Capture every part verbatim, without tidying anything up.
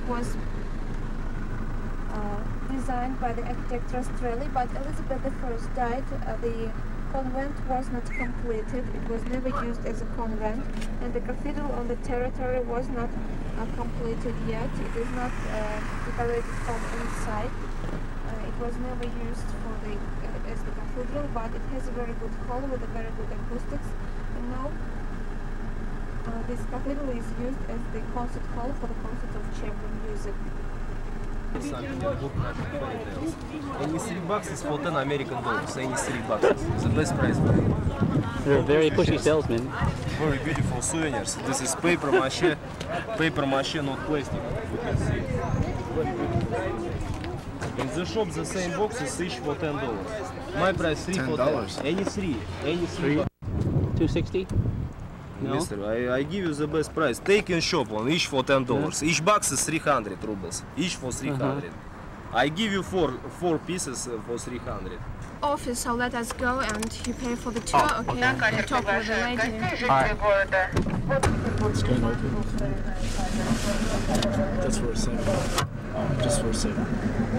was uh, designed by the architect Rastrelli, but Elizabeth the First died. Uh, the convent was not completed. It was never used as a convent, and the cathedral on the territory was not uh, completed yet. It is not uh, decorated from inside. Uh, it was never used for the uh, as the cathedral, but it has a very good hall with a very good acoustics. And now uh, this cathedral is used as the concert hall for the concerts of chamber music. eighty-three bucks is for ten American dollars. eighty-three bucks. The best price. You're a very pushy salesman. Very beautiful souvenirs. This is paper mache, paper mache, not plastic. You can see. In the shop, the same box is each for ten dollars. My price three for ten. eighty-three. eighty-three. Two sixty. No? Mister, I, I give you the best price. Take in shop one, each for ten dollars. Yeah. Each box is three hundred rubles. Each for three hundred. Uh-huh. I give you four four pieces for three hundred. Office, so let us go and you pay for the tour. Oh, okay, okay. I'll talk with the lady. Alright. It's going open. Just for a second. Just for a second.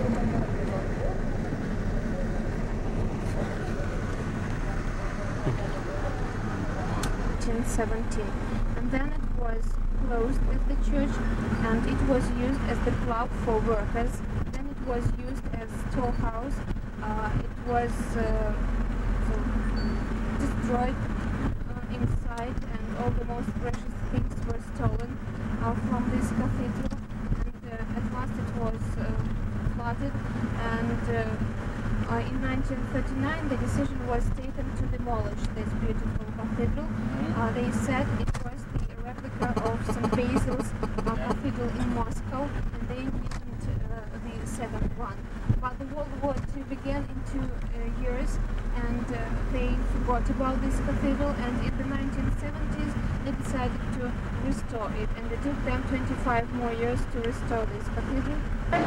nineteen seventeen, and then it was closed as the church, and it was used as the club for workers. Then it was used as storehouse. Uh, it was uh, destroyed uh, inside, and all the most precious things were stolen uh, from this cathedral. And uh, at last it was uh, flooded, and uh, uh, in nineteen thirty-nine the decision was taken to demolish this beautiful cathedral. Uh, they said it was the replica of Saint Basil's uh, cathedral in Moscow, and they needed uh, the second one. But the World War Two began in two uh, years, and uh, they forgot about this cathedral, and in the nineteen seventies they decided to restore it, and it took them twenty-five more years to restore this cathedral.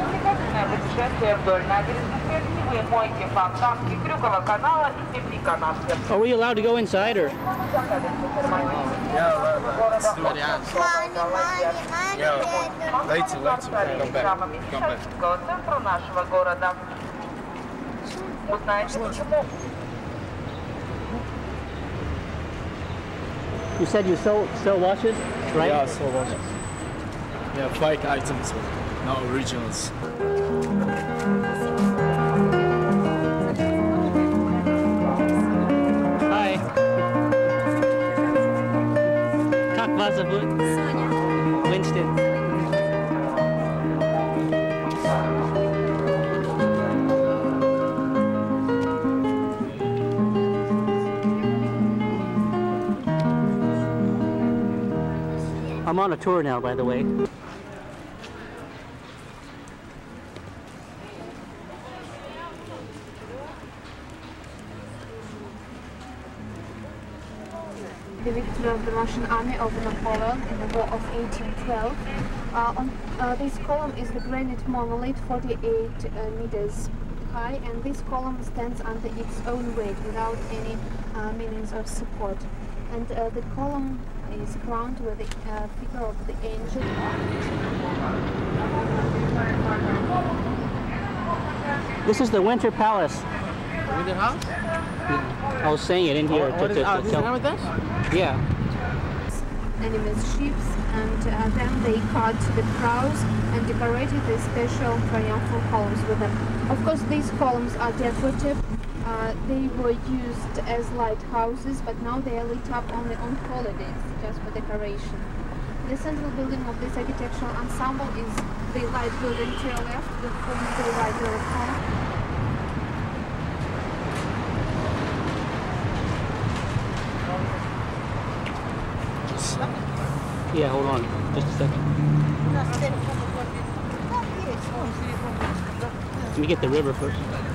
Are we allowed to go inside, or? Yeah, let's do it. Yeah. Later, later. Come back. Come back. You said you sell sell watches, right? Yeah, sell watches. Yeah, fake items, no originals. Hi. Как вас зовут? Соня. Winston. I'm on a tour now, by the way. The victory of the Russian army over Napoleon in the War of eighteen twelve. Uh, on, uh, this column is the granite monolith, forty-eight uh, meters high, and this column stands under its own weight without any uh, means of support. And uh, the column is crowned with the uh, figure of the angel. This is the Winter Palace. Winter House? I was saying it in here. Oh, to, to, uh, to this tell. is with this? Yeah. Enemy's ships, and uh, then they cut the prows and decorated the special triumphal columns with them. Of course, these columns are decorative. Uh, they were used as lighthouses, but now they are lit up only on holidays, just for decoration. The central building of this architectural ensemble is the light building to your left, the forms to the right to your front. Yeah, hold on. Just a second. Let me get the river first.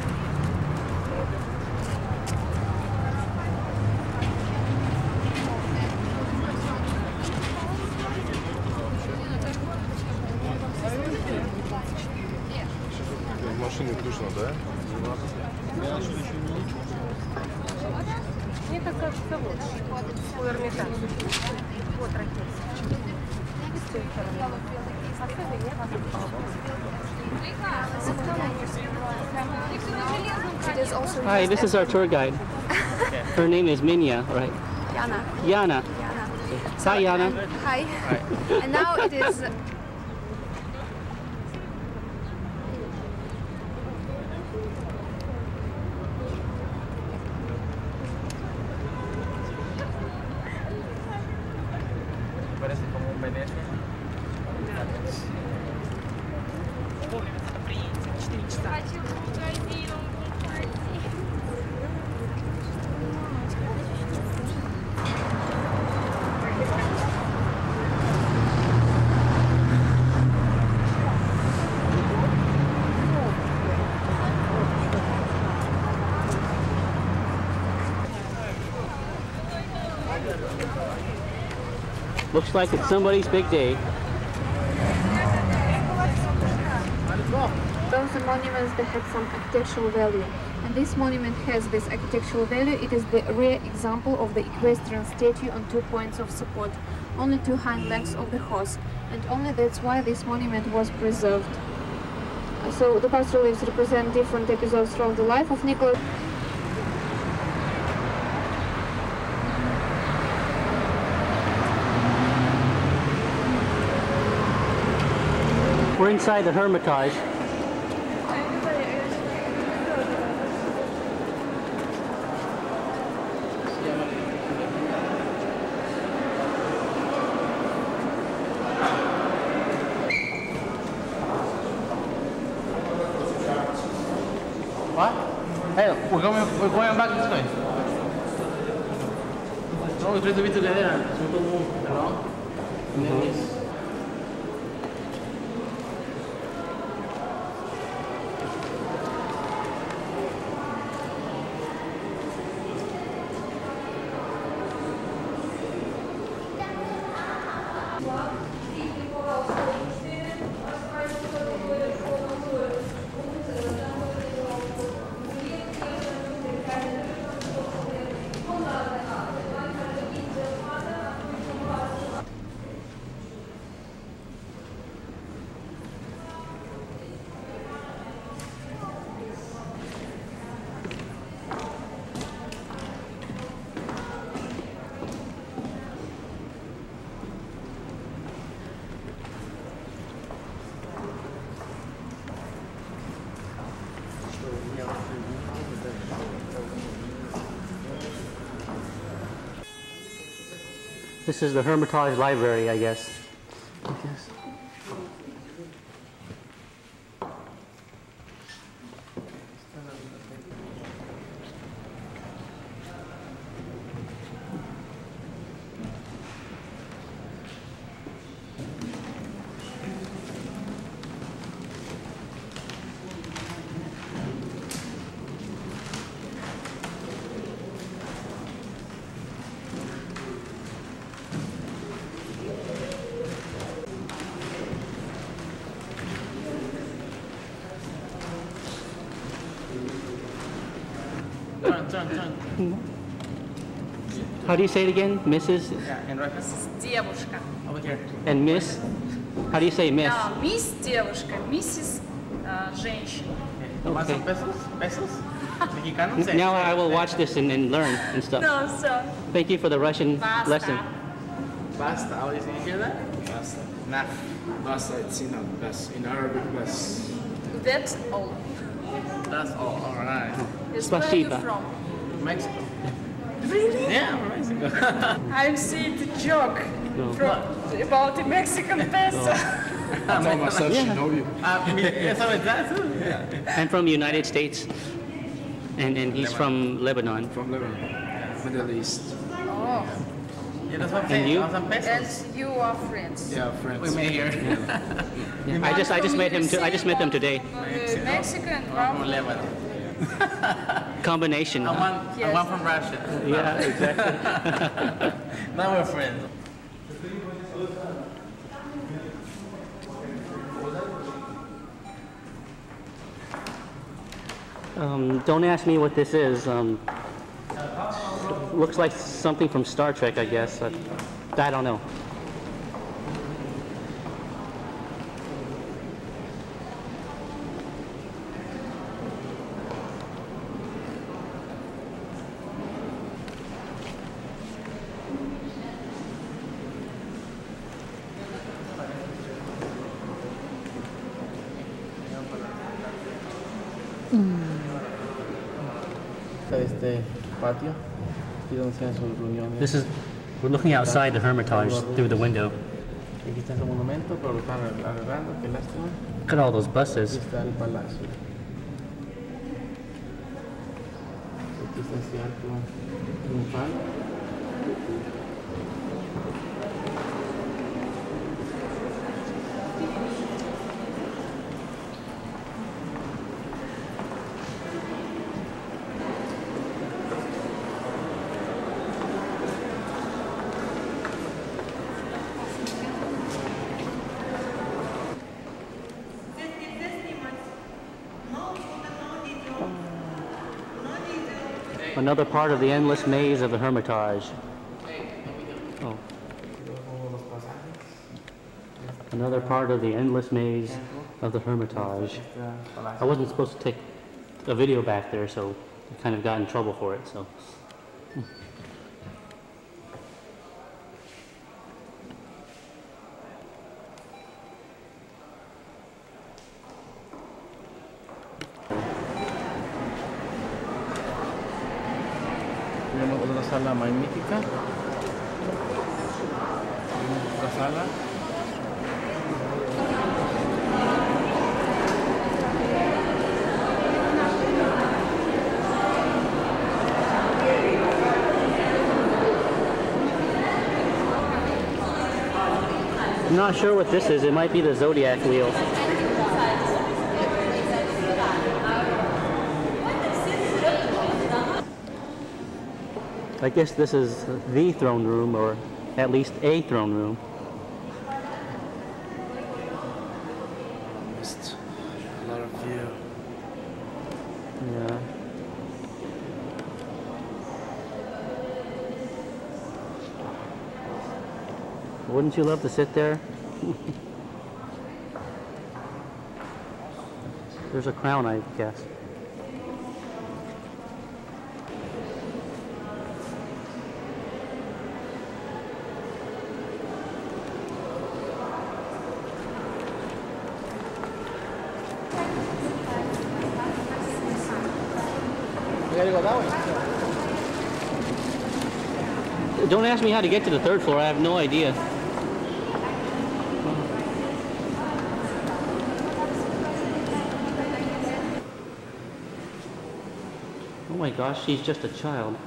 Машины нужно, да? Мне так кажется, вот, у Эрмитажа. Вот ракета. А It is also Hi, this is our tour guide. Her name is Minya, right? Yana. Yana. Yana. Hi, Yana. Hi. And now it is. Parece como un Venecia. Looks like it's somebody's big day. Those are monuments that had some architectural value. And this monument has this architectural value. It is the rare example of the equestrian statue on two points of support, only two hind legs of the horse. And only that's why this monument was preserved. So the bas reliefs represent different episodes from the life of Nicholas. We're inside the Hermitage. What? Hey, we're going, we're going back this way. No, we try to be together. So to move along. And then this. This is the Hermitage Library, I guess. I guess. Turn, turn, turn. How do you say it again? Missus Yeah, and right Девушка. over here. and Miss? How do you say Miss? Да, мисс девушка, миссис э, женщина. ¿Más Okay. pesos? ¿Pesos? ¿Mexicanos? Now I will watch this and, and learn and stuff. No, so. Thank you for the Russian Basta. lesson. Basta. How do you hear that? Basta. Nah. Basta, it's enough. Bas. In Arabic, bas. That's all. That's all. All right. Yes, where are you Спасибо. from? Mexico. Really? Yeah, from Mexico. I'm seeing the joke No. from, about the Mexican peso. Thomas, I should know you. Ah, mi- ¿Eso es that too? Yeah. I'm from the United States, and, and he's from Lebanon. From Lebanon, Middle East. Oh, Yeah, that's what I'm And saying. you? Some pesos. and you are friends. Yeah, We friends. met here. Yeah, I just I just met him. To, I just met them today. Uh, Mexican One from from Lebanon. Combination. And one, and Yes. one from Russia. Yeah, exactly. Now we're friends. Um, don't ask me what this is. Um, looks like something from Star Trek, I guess. I, I don't know. Este patio, aquí donde hacían sus reuniones. This is, we're looking outside the Hermitage through the window. Aquí está ese monumento, pero lo están arreglando, qué lástima. Look at all those Aquí buses. está el palacio. Aquí está ese arco triunfal. Another part of the endless maze of the Hermitage. Oh. Another part of the endless maze of the Hermitage. I wasn't supposed to take a video back there, so I kind of got in trouble for it, so. Tenemos otra sala magnífica. Otra sala. I'm not sure what this is. It might be the Zodiac wheel. I guess this is the throne room, or at least a throne room. Just a lot of view. Yeah. Wouldn't you love to sit there? There's a crown, I guess. You gotta go that way. Don't ask me how to get to the third floor. I have no idea. Oh my gosh, she's just a child.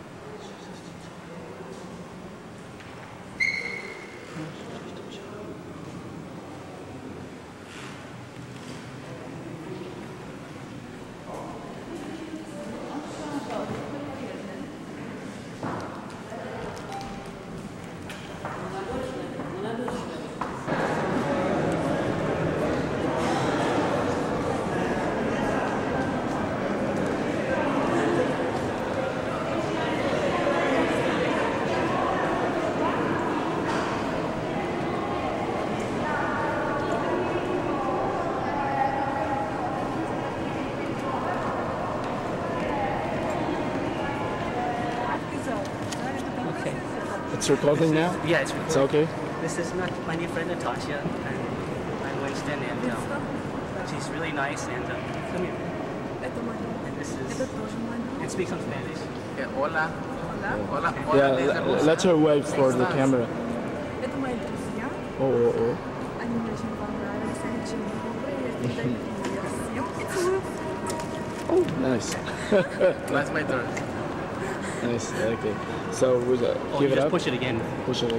It's recording now? Yeah, it's It's okay? This is not my new friend Natasha, and I'm Winston, and um, she's really nice, and um, come here. And this is, and speaks in Spanish. Eh, hola. Hola. Hola. Yeah, desde l- Rusia. let her wave for the Thanks, camera. Это мои друзья. Oh, oh, oh. Они мне очень понравились. Они очень добрые. Я всех целую. Oh, nice. That's my turn. Nice, okay. So, we uh, Oh, give you it just up. push it again. Push it.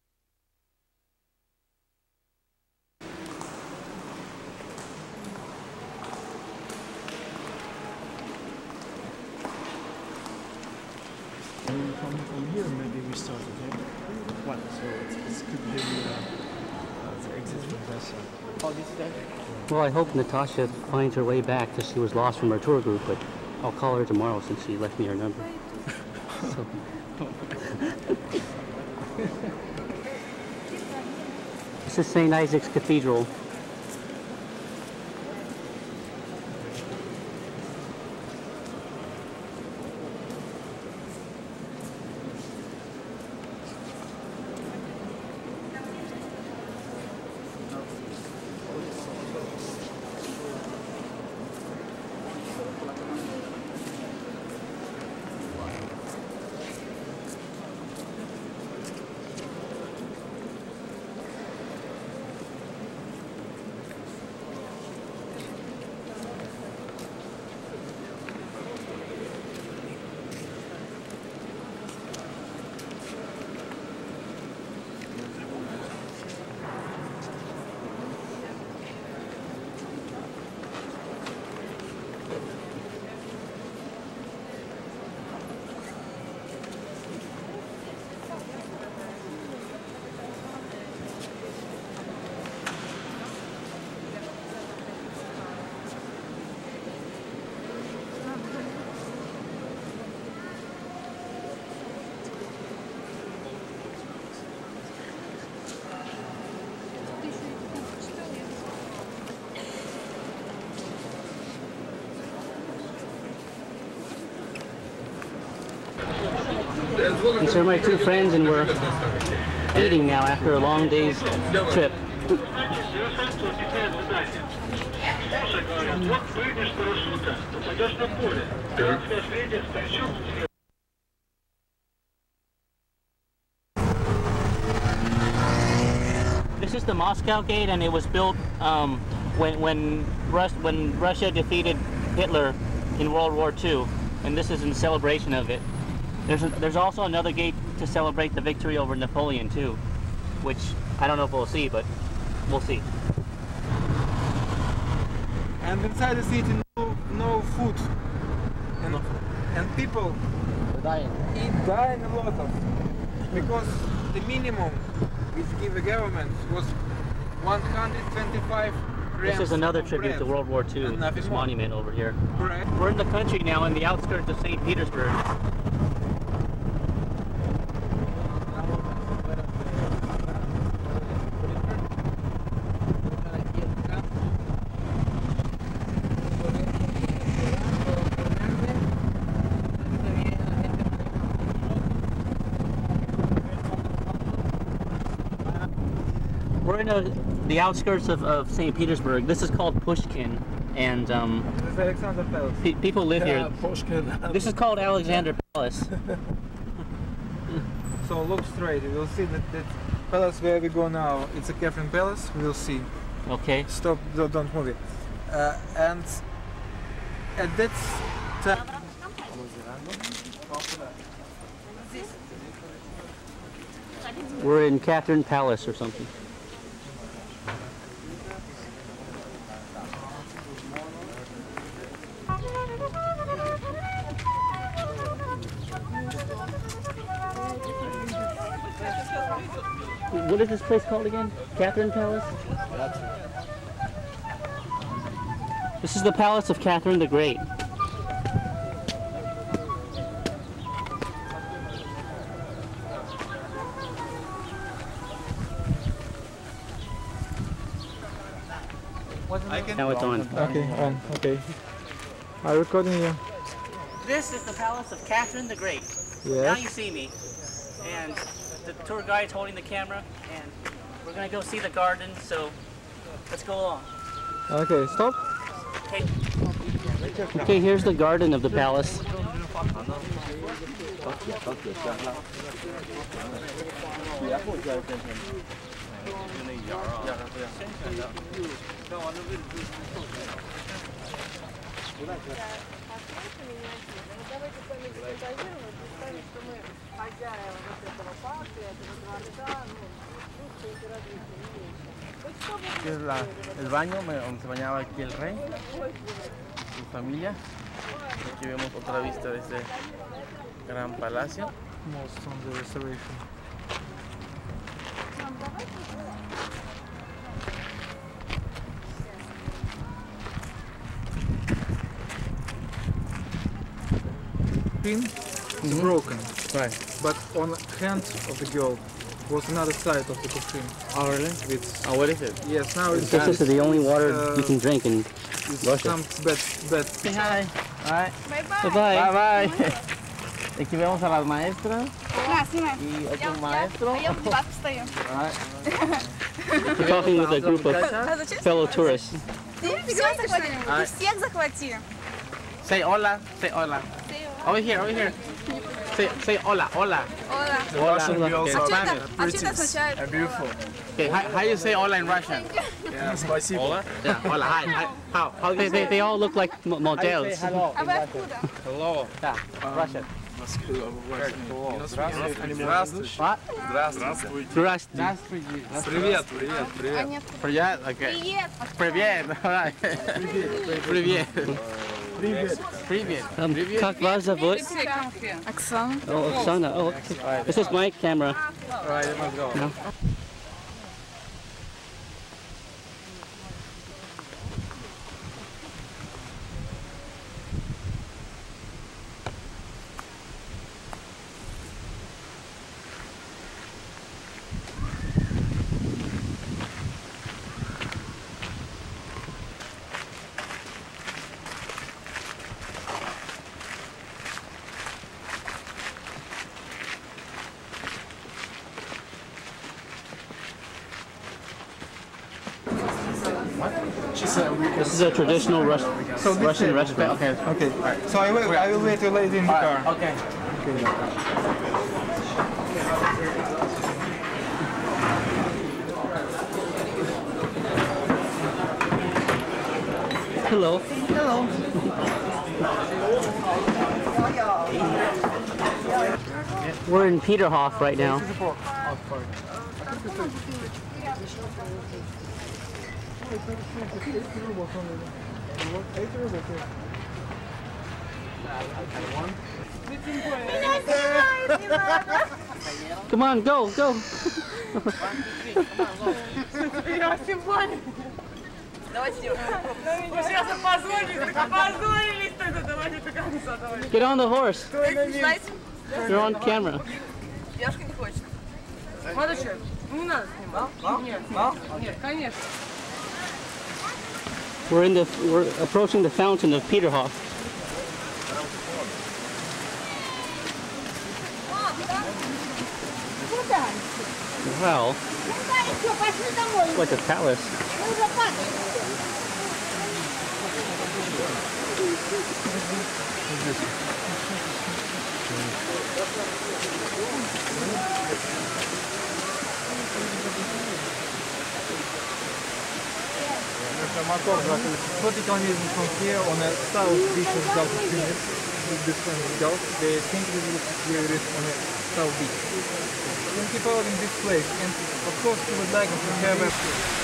From, from here, maybe we start, okay? One, so it's, it's could be uh, uh, the exit from that side. Oh, this side? Well, I hope Natasha finds her way back, because she was lost from her tour group, but I'll call her tomorrow since she left me her number. So. This is Saint Isaac's Cathedral. These are my two friends, and we're eating now after a long day's trip. This is the Moscow Gate, and it was built um, when when, Rus when Russia defeated Hitler in World War Two, and this is in celebration of it. There's a, there's also another gate to celebrate the victory over Napoleon too, which I don't know if we'll see, but we'll see. And inside the city, no, no food, and, and people Dying. eat dying a lot of, because the minimum which give the government was one hundred twenty-five grams. This is another of tribute bread. to World War Two, And nothing this more. monument over here. Bread. We're in the country now, in the outskirts of Saint Petersburg. We're in a, the outskirts of, of Saint Petersburg. This is called Pushkin, and um, This is Alexander Palace. pe people live Yeah, here. Pushkin. This is called Alexander Palace. So look straight, you will see that that palace where we go now, it's a Catherine Palace, we will see. Okay. Stop, don't, don't move it. Uh, and at that time, We're in Catherine Palace or something. What is this place called again? Catherine Palace? This is the Palace of Catherine the Great. Now it's on. okay, on, okay. I'm recording you. This is the Palace of Catherine the Great. Now you Yes. see me, and the tour guide's holding the camera, and we're gonna go see the garden, so let's go along. Okay, stop. Okay. Okay, here's the garden of the palace. Aquí es la, el baño donde se bañaba aquí el rey, su familia. Aquí vemos otra vista de este gran palacio. Most on the restoration. Pin is broken, Right. but on the hand of the girl was another side of the coffin. Oh, really? With Oh, what is it? yes, now it's This is the only water you can drink in it's Russia. some bad bad. Say hi. Bye. Bye-bye. Bye bye. Aquí vemos a las maestras На, снимай. y otro maestro. А я в девятку стою. Talking with a group of А зачем? fellow tourists. Ты всех захвати. Ты всех захвати. Say hola. Say hola. Over here, over here. Say, say hola, hola. Hola. Russian girls А are что это? А что это означает? beautiful. Okay, how, how you say hola in Russian? Yeah, спасибо. Hola. Yeah, hola. Hi. hi. How? How They, you they, say? they all look like m- How you say models. hello? А вы откуда? Hello. Yeah, Russian. Здравствуйте. What? Здравствуйте. Здравствуйте. Здравствуйте. Привет, привет, привет. Привет. Okay. Привет. Привет. Alright. Привет. Привет. Привет. Um, Привет. как вас зовут? Оксана. Oh, Oksana. Oh, okay. This is my camera. Alright, let's go. No. This is a traditional Rus So this Russian is- restaurant. Okay. Okay. So I will. I will wait you lady in the car. Okay. Hello. Hello. We're in Peterhof right now. Come on, go, go. Get on the horse. You're on camera. We're in the we're approaching the fountain of Peterhof. Wow. It's like a palace. Motor закрыт. What you can use from here on a south beach of Gulf of Tunis, with different Gulf, they think we will clear it on a south beach. You can keep out in this place, and of course we would like to have a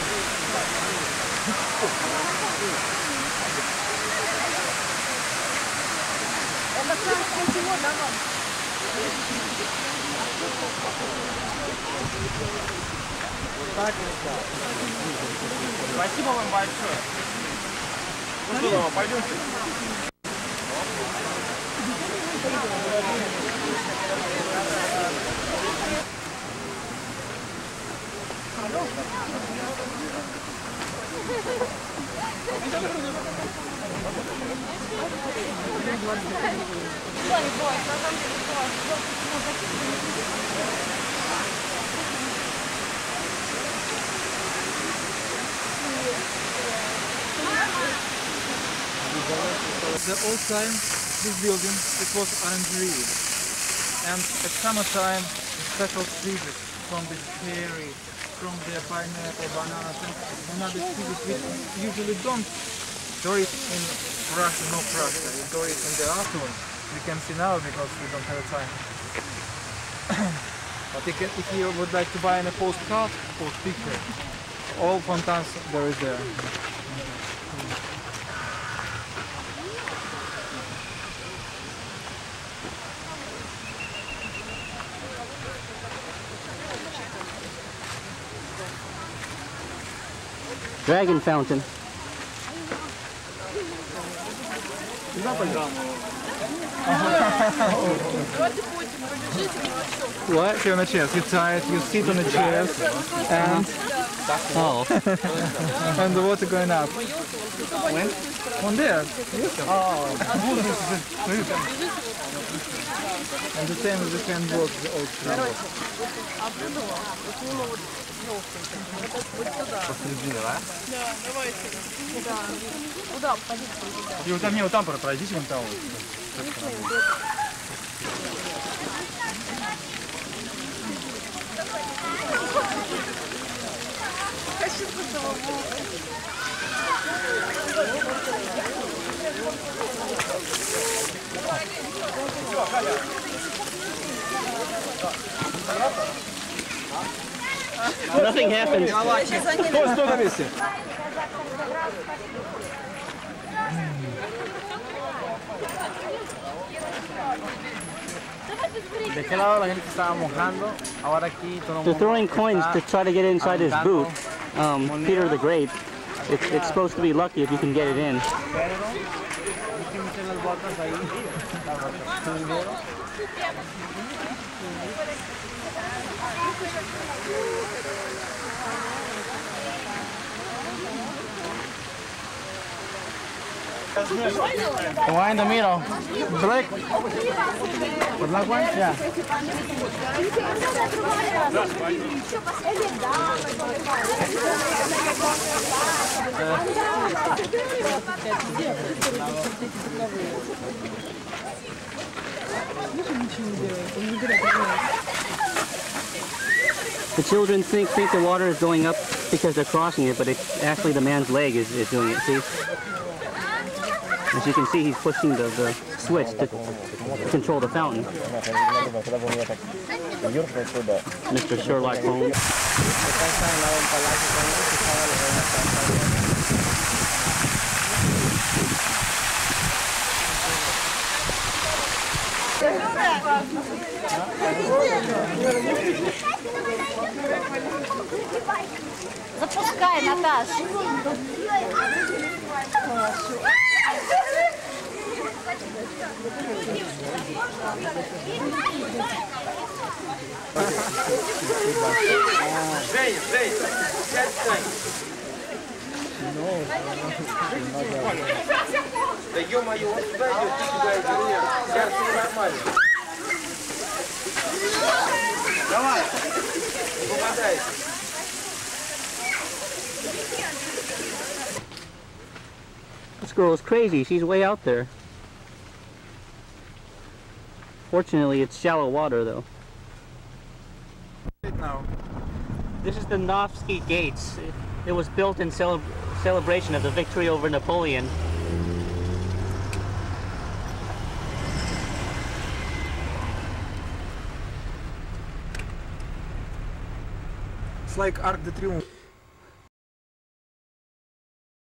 Спасибо вам большое. Ну что, пойдемте. The old time, this building, it was orangery, and at summertime, special seeds from the cherry, from the pineapple, bananas, and another seeds which usually don't grow it in Russia, no Russia. We grow it in the afternoon. We can see now because we don't have time. But you can, if you would like to buy a postcard, post picture, all fontans there is there. Dragon fountain. What? Here on a chair, you tie it, you sit on the chairs, and Oh. and the water going up. When? On there. Oh. And the same as the can work, the old travel. Посередине, да? Да, давайте. Да. Куда? И вот там, не, вот там пройдите, вон там. Nothing happens. Стой, стой на месте. ¿De qué lado la gente estaba mojando? Ahora aquí todo el They're mundo throwing coins está to try to get inside his boot. Um, Peter the Great. It's, it's supposed to be lucky if you can get it in. Pero hay que meter las botas ahí. Las botas. Primero. The one in the middle. Black. The black one? Yeah. The children think think the water is going up because they're crossing it, but it's actually the man's leg is, is doing it, see? As you can see, he's pushing the, the switch to control the fountain. Mister Sherlock Holmes. Запускай, Наташ. Женя, Женя, сядь, Женя. Да ё-моё, он сюда идет, ты сюда идешь. Сейчас все нормально. Давай, не попадайся. This girl is crazy. She's way out there. Fortunately, it's shallow water, though. Now. This is the Nevsky Gates. It, it was built in cele celebration of the victory over Napoleon. It's like Arc de Triomphe.